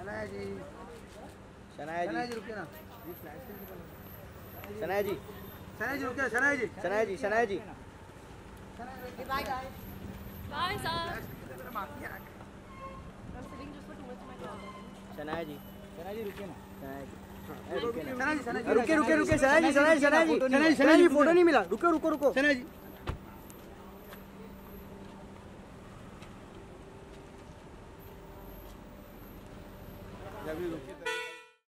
शनाया जी रुकिए ना। शनाया जी रुकिए। शनाया जी Bye guys. Bye sir. Shanaya जी रुकिए ना। रुके शनाया जी फोटो नहीं मिला। रुको।